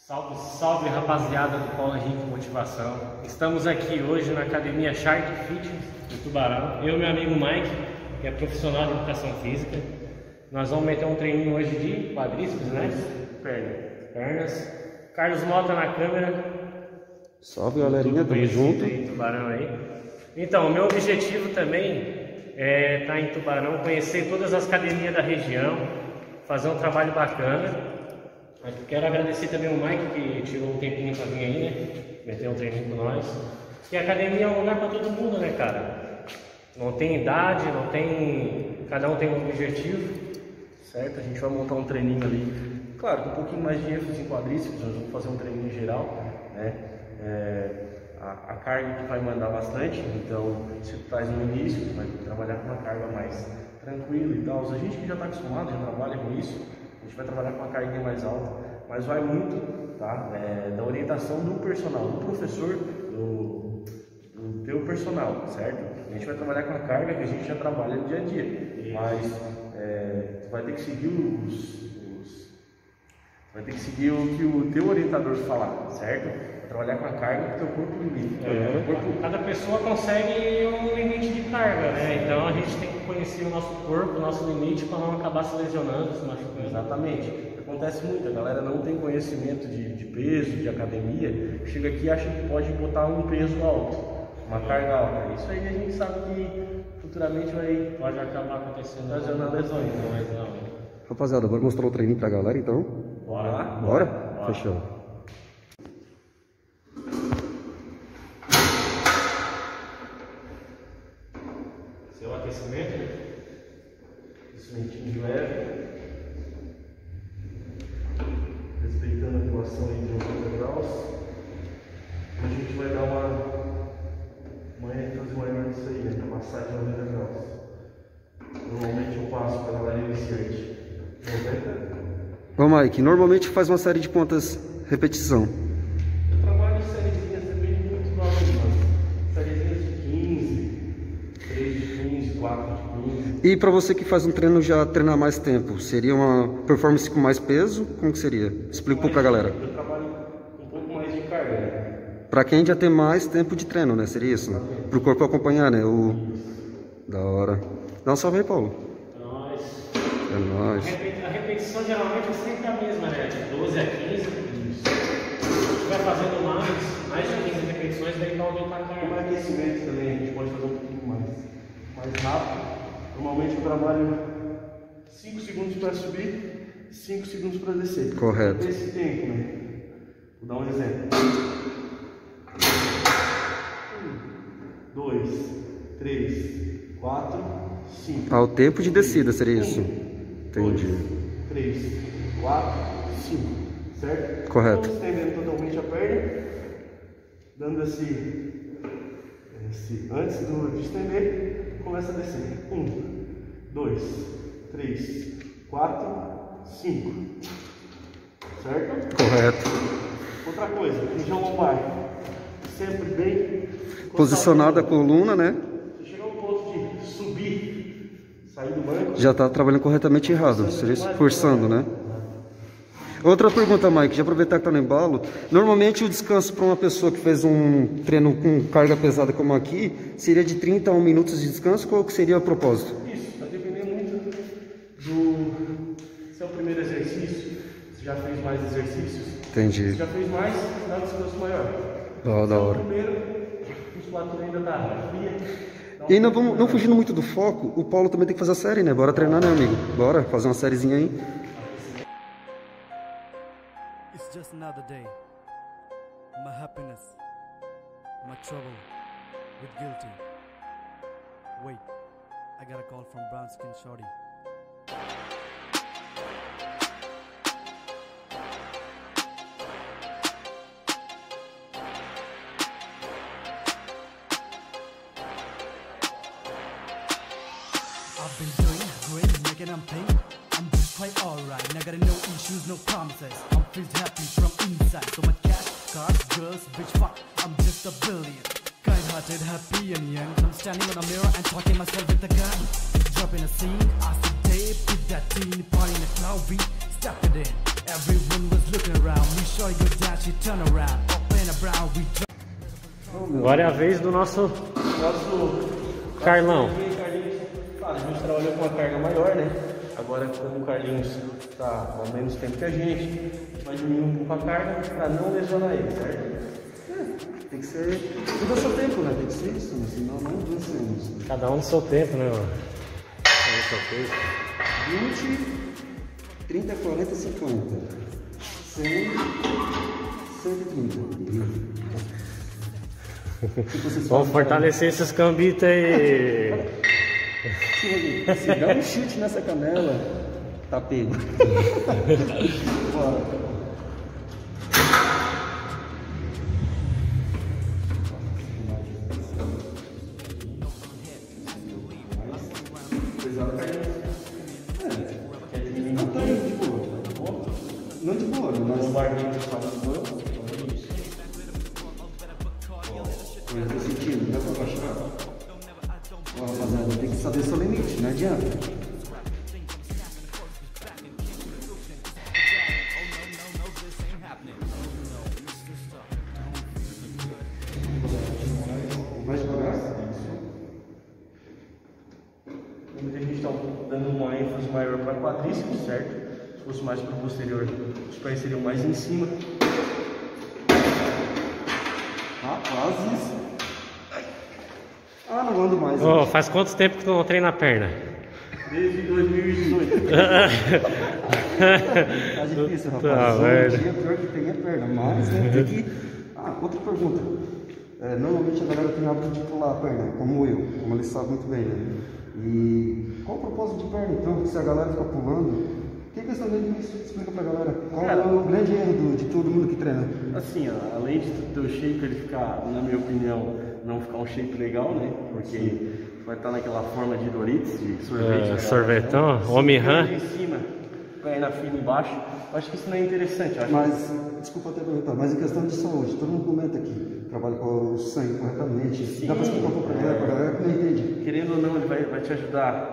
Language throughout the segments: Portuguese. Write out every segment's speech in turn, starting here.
Salve, salve rapaziada do Paulo Henrique Motivação. Estamos aqui hoje na academia Shark Fitness do Tubarão. Eu e meu amigo Mike, que é profissional de educação física. Nós vamos meter um treininho hoje de quadríceps, né? Pernas. Carlos Mota na câmera. Salve galerinha, tamo junto. Aí, Tubarão aí. Então, o meu objetivo também é estar em Tubarão, conhecer todas as academias da região, fazer um trabalho bacana. Quero agradecer também o Mike que tirou um tempinho pra vir aí, né? Meter um treininho com nós. E a academia é um lugar para todo mundo, né, cara? Não tem idade, não tem. Cada um tem um objetivo, certo? A gente vai montar um treininho ali. Claro, com um pouquinho mais de ênfase em quadríceps, nós vamos fazer um treininho geral, né? A carga que vai mandar bastante, então se tu faz no início, tu vai trabalhar com uma carga mais tranquila e tal. A gente que já está acostumado, já trabalha com isso, a gente vai trabalhar com uma carga mais alta, mas vai muito, tá? Da orientação do personal, do professor, do teu personal, certo? A gente vai trabalhar com a carga que a gente já trabalha no dia a dia, mas tu vai ter que seguir vai ter que seguir o que o teu orientador falar, certo? Trabalhar com a carga que teu corpo limita. Cada pessoa consegue um limite de carga, né? Então a gente tem que conhecer o nosso corpo, o nosso limite para não acabar se lesionando, se machucando. Exatamente. Acontece muito, a galera não tem conhecimento de peso, de academia, chega aqui e acha que pode botar um peso alto, uma carga alta. Isso aí a gente sabe que futuramente pode acabar acontecendo, trazendo lesões. Rapaziada, bora mostrar o treininho pra galera então? Bora lá? Bora? Fechou. Seu aquecimento, aquecimentinho de leve, respeitando a atuação aí de 90 graus. A gente vai dar uma ênfase maior nisso aí, né? Para massagem de 90 graus. Normalmente eu passo para a galera iniciante 90. Ô Mike, normalmente faz uma série de quantas repetições? Eu trabalho em sériezinhas, depende muito do aluno, mas sériezinhas de 15, 3 de 15, 4 de 15. E para você que faz um treino já treinar mais tempo, seria uma performance com mais peso? Como que seria? Explica um pouco pra galera. Eu trabalho um pouco mais de carga, né? Pra quem já tem mais tempo de treino, né? Seria isso? Pro corpo acompanhar, né? Da hora. Dá um salve aí, Paulo. É nóis. A repetição geralmente é sempre a mesma, né? De 12 a 15. Se estiver fazendo mais de 15 repetições, daí vai aumentar a carga. Como aquecimento também, a gente pode fazer um pouquinho mais rápido. Normalmente eu trabalho 5 segundos para subir, 5 segundos para descer. Correto. Esse tempo, né? Vou dar um exemplo. 1, 2, 3, 4, 5. Ao tempo de descida, seria isso? 1, Entendi. 2, 3, 4, 5. Certo? Correto. Então, estendendo totalmente a perna, dando antes de estender, começa a descer. 1, 2, 3, 4, 5. Certo? Correto. Outra coisa, região lombar. Sempre bem Posicionada a coluna, né? Se chegar ao ponto de subir, sair do banco, Já tá trabalhando corretamente errado. Seria isso, forçando, né? Outra pergunta, Mike, de aproveitar que tá no embalo. Normalmente o descanso para uma pessoa que fez um treino com carga pesada como aqui, seria de 30 a 1 minutos de descanso? Qual que seria o propósito? isso, vai depender muito se é o primeiro exercício, se já fez mais exercícios. Entendi. Se já fez mais, dá um descanso maior. Da hora. O primeiro, a musculatura ainda tá fria. E ainda vamos, não fugindo muito do foco, o Paulo também tem que fazer a série, né? Bora treinar, né, amigo? Bora fazer uma sériezinha aí. It's just another day. My happiness, my trouble with guilty. Wait, I got a call from Brown Skin Shorty. I've been doing great, making I'm paying. I'm doing quite alright. I got no issues, no promises. I'm feeling happy from inside. So much cash, cars, girls, bitch, fuck. I'm just a billion. Kind-hearted, happy and young. I'm standing on a mirror and talking myself with a gun. Drop in a scene, I said, put that teen party in a cloud beat, step it in. Everyone was looking around. We saw you dance, you turn around. Up and around, we Agora é a vez do nosso Carlão. A gente trabalhou com uma carga maior, né? Agora, como o Carlinhos está há menos tempo que a gente vai diminuir um pouco a carga para não lesionar ele, certo? Tem que ser tudo ao seu tempo, né? Tem que ser isso, né? Senão não vencemos. Cada um no seu tempo, né, mano? Cada um no seu tempo. 20, 30, 40, 50. 100, 130. Vamos fortalecer esses cambitos aí. Se dá um chute nessa canela, tá pego. Bora. Não de boa, mas o barulho do salão do banco. Eu tô sentindo, dá pra baixar? Ó, rapaziada, tem que saber seu limite, não adianta. Mais devagar? A gente está dando uma ênfase maior para quadríceps, certo? Se fosse mais para o posterior, os pés seriam mais em cima. Rapazes. Ah, não ando mais. Ô, faz quanto tempo que tu não treina a perna? Desde 2018. Tá difícil, rapaz. Tá, Hoje velho. em dia, pior que tem é perna, mas né, tem que... Ah, outra pergunta. Normalmente a galera tem hábito de pular a perna, como eu, como eles sabem muito bem, né? E qual o propósito de perna, então? Se a galera fica pulando, o que vocês estão vendo isso? Explica pra galera. Qual é o grande erro de todo mundo que treina? Assim, ó, além de ter o shape ele ficar, na minha opinião, não ficar um shape legal, né? Porque vai estar naquela forma de Doritos, de sorvete. Né? Sorvetão, Omi-Han. Em cima, perna fina embaixo. Eu acho que isso não é interessante. Eu acho Mas, desculpa até perguntar, mas em questão de saúde, todo mundo comenta aqui, trabalha com o sangue corretamente. Dá pra explicar um pouco pra galera que não entende. Querendo ou não, ele vai te ajudar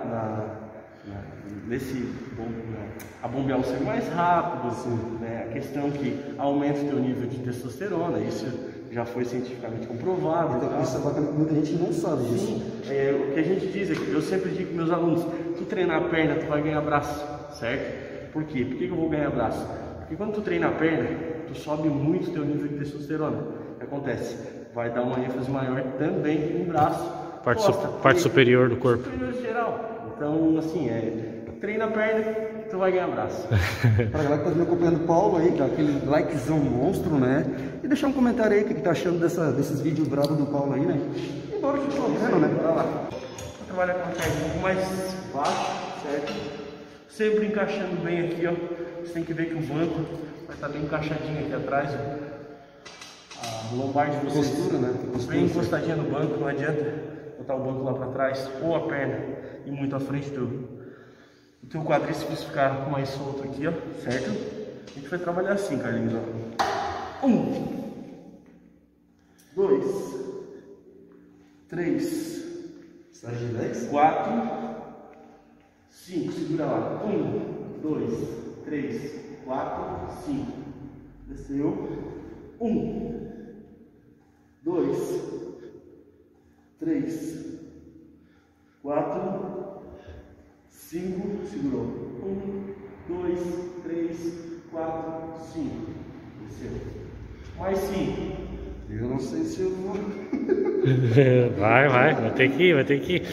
a bombear o sangue mais rápido, assim, né? A questão que aumenta o teu nível de testosterona, isso já foi cientificamente comprovado. Então, isso é bacana, muita gente não sabe disso. Sim, o que a gente diz é que eu sempre digo para meus alunos, tu treinar a perna, tu vai ganhar braço, certo? Por quê? Por que eu vou ganhar braço? Porque quando tu treina a perna, tu sobe muito o teu nível de testosterona. O que acontece? Vai dar uma ênfase maior também no braço, Parte superior do corpo. superior geral. Então, assim, treina a perna, tu vai ganhar braço. Pra galera que tá me acompanhando o Paulo aí, dá aquele likezão monstro, né? E deixar um comentário aí o que tá achando desses vídeos bravos do Paulo aí, né? E bora que eu vendo, né? Bora lá. Vou trabalhar com a carga um pouco mais baixo, certo? Sempre encaixando bem aqui, ó. Você tem que ver que o banco vai estar bem encaixadinho aqui atrás, ó. A lombar de vocês Postura, né? bem encostadinha no banco, não adianta botar o banco lá para trás ou a perna e muito à frente do teu quadríceps ficar mais solto aqui, ó, certo? A gente vai trabalhar assim, Carlinhos, ó. 1, 2, 3, 4, 5, segura lá. 1, 2, 3, 4, 5. Desceu. 1, 2, 3, 4, 5. Segurou. 1, 2, 3, 4, 5. Desceu. Mais 5. Eu não sei se eu vou. Vai ter que ir.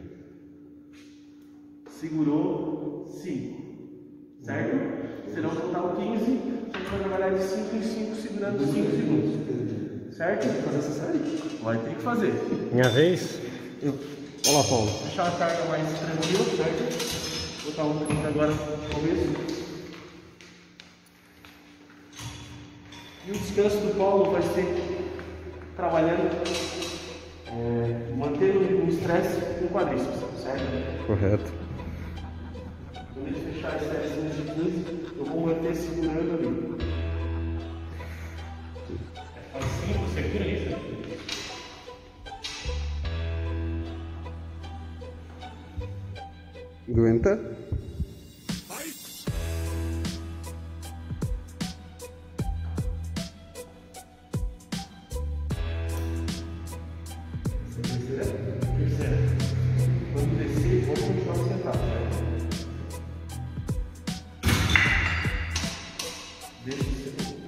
Segurou 5, certo? Serão total 15, a gente vai trabalhar de 5 em 5, segurando 5 segundos, certo? Tem que fazer essa série? Vai ter que fazer. Minha vez? Olá, Paulo. Deixar a carga mais tranquila, certo? Vou botar um pouquinho agora no começo. E o descanso do Paulo vai ser trabalhando, mantendo o estresse no quadríceps, certo? Correto. Quando a gente fechar esse teste de 15, eu vou manter segurando ali. Assim você segura isso? Aguenta.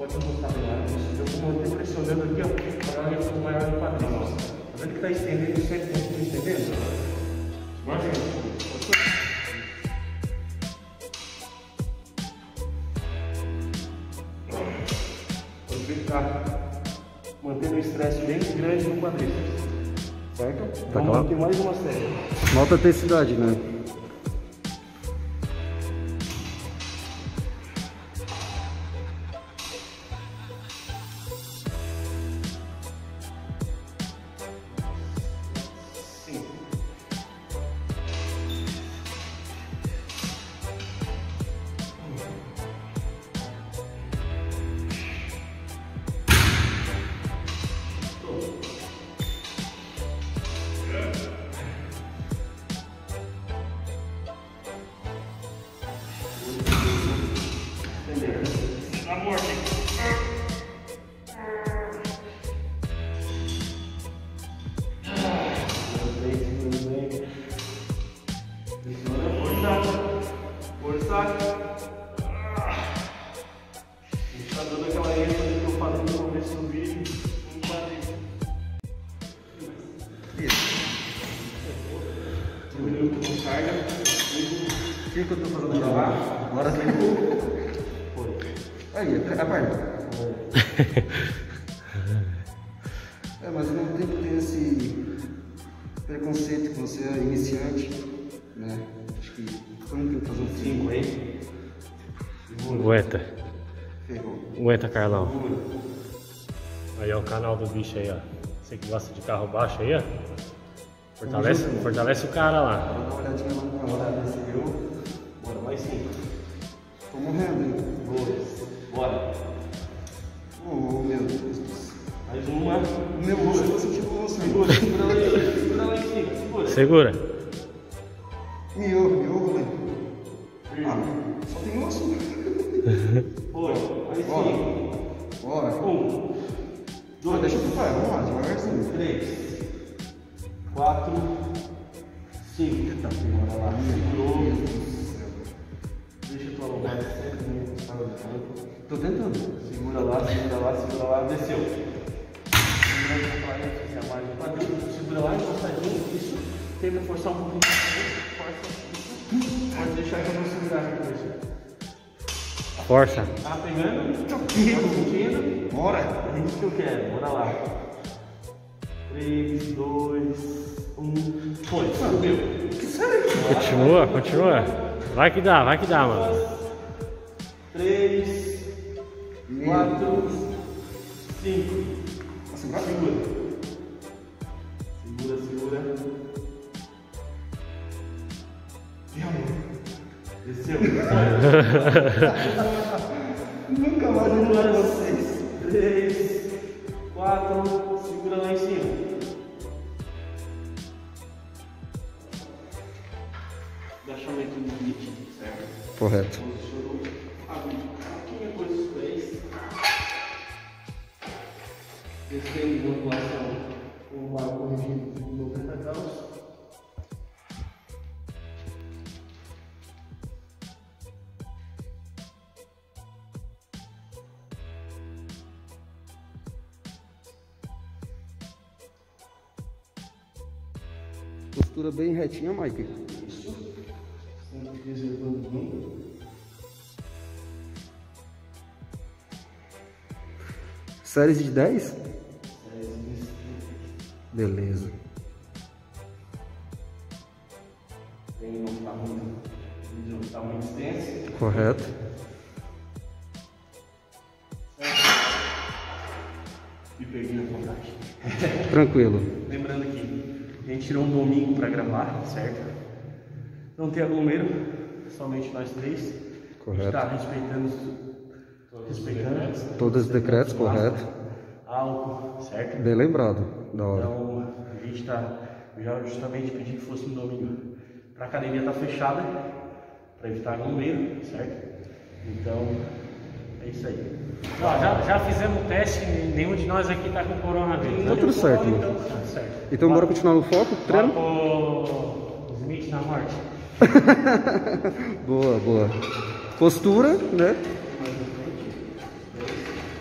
pode encostar bem lá. Eu vou manter pressionando aqui, ó, para dar um reforço maior no quadril. Tá vendo que tá estendendo sempre, continua estendendo? Mas, pode ver que tá mantendo o estresse bem grande no quadril. Certo? Tá Vamos manter mais uma série. Uma alta intensidade, né? O que eu tô fazendo pra lá? Agora sim. Foi. Aí, a parte. Mas ao mesmo tempo tem esse preconceito que você é iniciante, né? Acho que como tem que fazer um 5 aí? Aguenta. Ferrou. Aguenta, Carlão. Aí, ó, o canal do bicho aí, ó. Você que gosta de carro baixo aí, ó. Fortalece o cara lá. Dá uma olhadinha lá no canal, você viu? Bora, mais 5. Tô morrendo, hein? 2. Bora. Oh, meu Deus. Mais uma. Meu rosto, eu tô sentindo o osso. Segura lá em cima. Segura. Segura. Miolo, né? Ah, só tem osso. Foi. Mais 5. Bora. 1. 2. Deixa eu falar, vamos lá, devagarzinho. 3. 4, 5. Bora lá, segurou. Deixa a tua lombar sempre meio encostada no canto. Tô tentando. Segura lá, desceu. Segura lá, encostadinho, isso. Tenta forçar um pouquinho. Força isso. Pode deixar que eu vou segurar aqui. Força. Tá pegando? Tá sentindo? Bora. É isso que eu quero, bora lá. 3, 2, 1, foi, subiu. Continua. Vai que dá, mano. 3, 4, 5. Segura. Desceu. Nunca mais vou ver vocês. 3, 4, segura lá em cima. Agachamento no limite, certo? Correto. Posicionou a depois dos pés. Descendo em angulação com o ar corrigido de 90 graus. Postura bem retinha, Mike. Isso. Sempre reservando bem. Séries de 10? Séries de 10. Beleza. Não está muito extenso. Correto. E perdi a vontade. Tranquilo. Lembrando que a gente tirou um domingo para gravar, certo? Não tem aglomero, somente nós três. Correto. Está respeitando Todos os decretos, correto. álcool, certo? Bem lembrado. Da hora. Então a gente está já justamente pedindo que fosse no domingo. Para a academia estar fechada, para evitar aglomero, certo? Então é isso aí. Ó, já fizemos o teste, nenhum de nós aqui tá com coronavírus. Tá tudo certo, Então, mano. tá certo. Então bora continuar no foco, treino? O Smith na morte. Boa. Postura, né?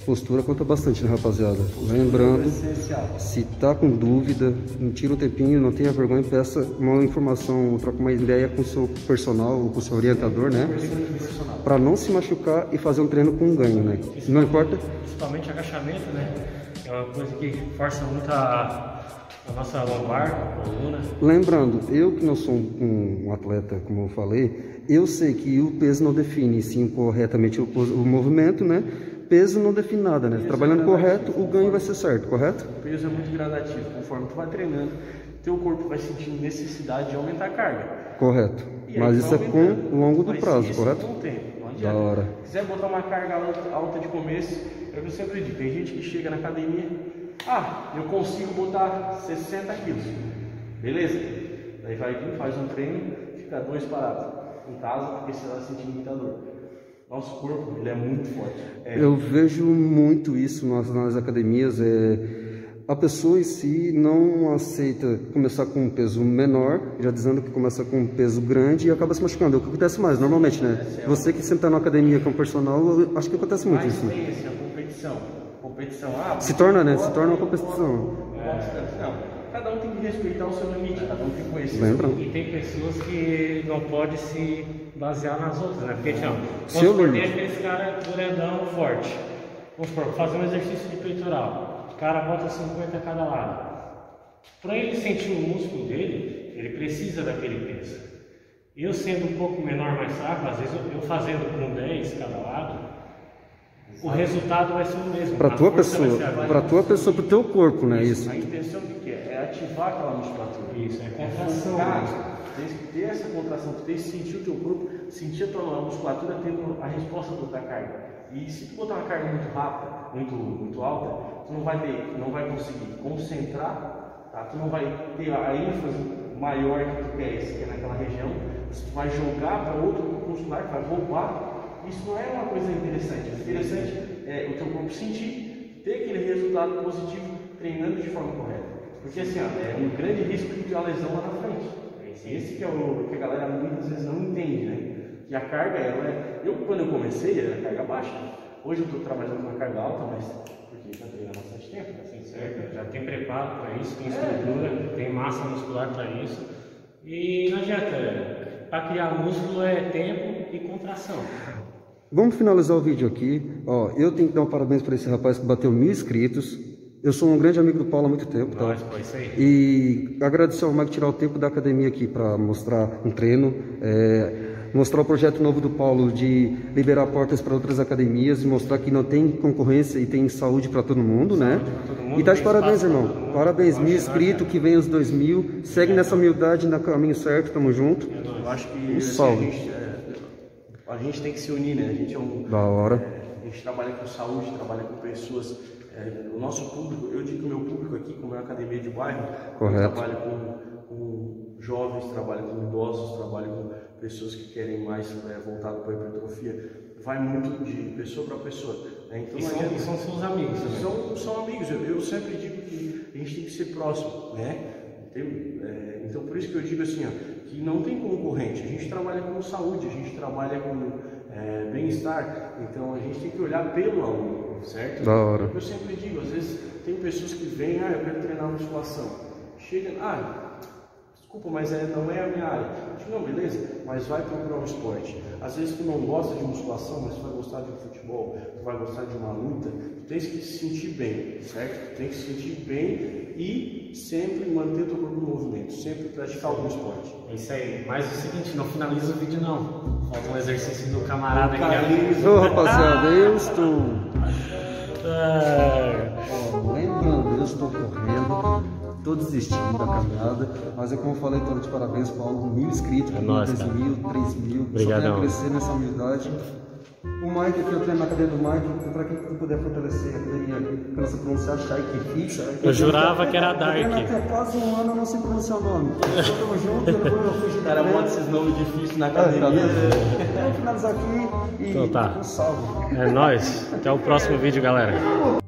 Postura conta bastante, né, rapaziada? Lembrando, se tá com dúvida, não tira um tempinho, não tenha vergonha, peça uma informação, troca uma ideia com o seu personal ou com o seu orientador, né? Para não se machucar e fazer um treino com ganho, né? Não importa. Principalmente agachamento, né? É uma coisa que força muito a nossa lombar, coluna. Lembrando, eu que não sou um atleta, como eu falei, eu sei que o peso não define sim corretamente o movimento, né? Peso não define nada, né? Trabalhando correto, o ganho vai ser certo, correto? O peso é muito gradativo, conforme tu vai treinando, teu corpo vai sentindo necessidade de aumentar a carga. Correto. Mas isso é com o longo do prazo, correto? Com o tempo, não adianta. Da hora. Se quiser botar uma carga alta de começo, é o que eu sempre digo, tem gente que chega na academia, eu consigo botar 60 quilos, beleza? Daí vai vir, faz um treino, fica 2 parados em casa, porque você vai sentindo muita dor. Nosso corpo, ele é muito forte. Eu vejo muito isso nas academias. A pessoa em si não aceita começar com um peso menor, já dizendo que começa com um peso grande e acaba se machucando. É o que acontece mais, normalmente, né? Você que sempre está na academia com personal, eu acho que acontece muito isso. Mas tem a competição. Se torna, né? Se torna uma competição. Não. Cada um tem que respeitar o seu limite, cada um tem que conhecer. Lembra? E tem pessoas que não podem se basear nas outras, né? Porque, vamos supor, tem aqueles caras grandão, forte. Vamos supor, fazer um exercício de peitoral. O cara bota 50 a cada lado. Para ele sentir o músculo dele, ele precisa daquele peso. Eu sendo um pouco menor, mais fraco, às vezes eu fazendo com 10 cada lado, o resultado vai ser o mesmo. Para tua pessoa, para o teu corpo, né? Isso. A intenção do que é? É ativar aquela musculatura. Isso, é contração. Tem que ter essa contração, tu tem que sentir o teu corpo, sentir a tua musculatura tendo a resposta da carga. E se tu botar uma carga muito rápida, muito alta, tu não vai conseguir concentrar, tá? Tu não vai ter a ênfase maior que tu quer, que é naquela região. Tu vai jogar para outro muscular que vai roubar. Isso não é uma coisa interessante. O interessante é o teu corpo sentir, ter aquele resultado positivo treinando de forma correta. Porque assim, é um grande risco de uma lesão lá na frente. Esse que é o que a galera muitas vezes não entende, né? Que a carga, quando eu comecei, era carga baixa. Hoje eu estou trabalhando com uma carga alta, mas porque já treino há bastante tempo, assim, certo? Já tem preparo para isso, tem estrutura, tem massa muscular para isso. E não adianta, para criar músculo é tempo e contração. Vamos finalizar o vídeo aqui. Eu tenho que dar um parabéns para esse rapaz que bateu 1000 inscritos. Eu sou um grande amigo do Paulo há muito tempo, tá? Foi isso aí. E agradecer ao Mike tirar o tempo da academia aqui para mostrar um treino, mostrar o projeto novo do Paulo de liberar portas para outras academias e mostrar que não tem concorrência e tem saúde para todo mundo, né? E tá de parabéns, irmão. Parabéns, 1000 inscritos, que vem os 2000. Segue nessa humildade, no caminho certo, tamo junto. Eu acho que salve. A gente tem que se unir, né? A gente da hora. A gente trabalha com saúde, trabalha com pessoas. O nosso público, eu digo que o meu público aqui, como é uma academia de bairro, correto. Trabalha com jovens, trabalha com idosos, trabalha com pessoas que querem mais voltado para a hipertrofia. Vai muito de pessoa para pessoa. Né? Então, e são seus amigos. São amigos. Eu sempre digo que a gente tem que ser próximo, né? Então por isso que eu digo assim, que não tem concorrente. A gente trabalha com saúde, a gente trabalha com bem-estar. Então a gente tem que olhar pelo aluno, certo? Da hora. Eu sempre digo, às vezes tem pessoas que vêm, eu quero treinar musculação. Chega, desculpa, mas não é a minha área. Eu digo, não, beleza, mas vai procurar um esporte. Às vezes tu não gosta de musculação, mas tu vai gostar de um futebol, tu vai gostar de uma luta. Tu tens que se sentir bem, certo? Tu tem que se sentir bem e sempre manter teu corpo no movimento, sempre praticar algum esporte. É isso aí. Mas é o seguinte, não finaliza o vídeo não. Falta um exercício do camarada aqui. Rapaziada, eu estou... lembrando, eu estou correndo, estou desistindo da caminhada, mas como eu falei, estou de parabéns, Paulo, 1000 inscritos, 2.000, 3.000, obrigado. Só quero crescer nessa humildade. O Mike aqui, eu treino na academia do Mike, para quem puder fortalecer a academia, pela se pronunciar Shaik Fit. Eu jurava que era Dark. Até quase um ano eu não sei pronunciar o nome. Estamos juntos, eu fugir. O cara bota esses nomes difíceis na academia. Vamos finalizar aqui e então tá. Um salve. É nóis. Até o próximo vídeo, galera.